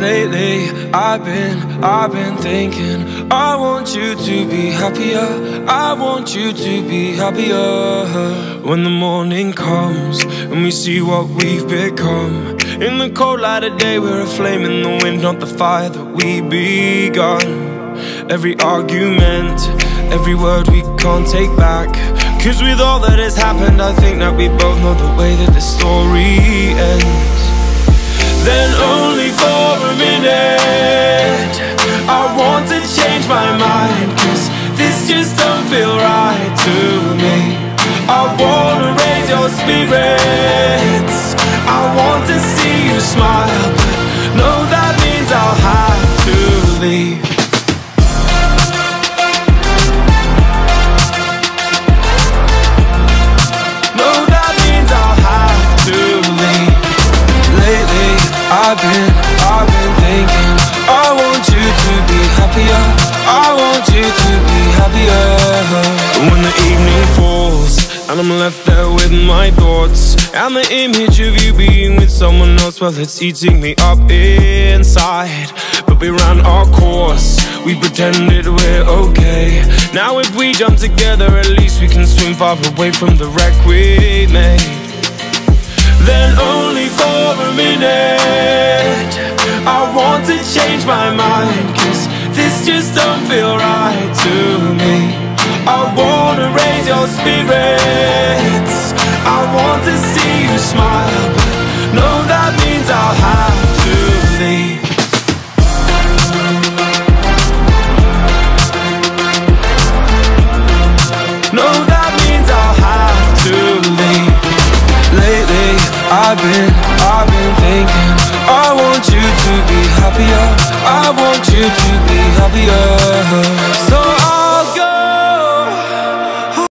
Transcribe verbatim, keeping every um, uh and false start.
Lately, I've been, I've been thinking I want you to be happier, I want you to be happier. When the morning comes and we see what we've become, in the cold light of day we're a flame in the wind, not the fire that we begun. Every argument, every word we can't take back, cause with all that has happened I think that we both know the way that the story ends. Then only for a minute I want to change my mind, cause this just don't feel right to me. I wanna raise your spirits, I want to see you smile, but no, that means I'll have to leave. No, that means I'll have to leave. Lately, I've been, I've been thinking I want you to be happier, I want you to be happier. When the evening falls and I'm left there with my thoughts, and the image of you being with someone else, well, it's eating me up inside. But we ran our course, we pretended we're okay. Now if we jump together, at least we can swim far away from the wreck we made. Then only for a minute I want to change my mind, cause this just don't feel right to me. I wanna raise your spirits, I want to see you smile, but no, that means I'll have to leave. No, that means I'll have to leave. Lately, I've been, I've been thinking I want you to be happier, I want you to be happier.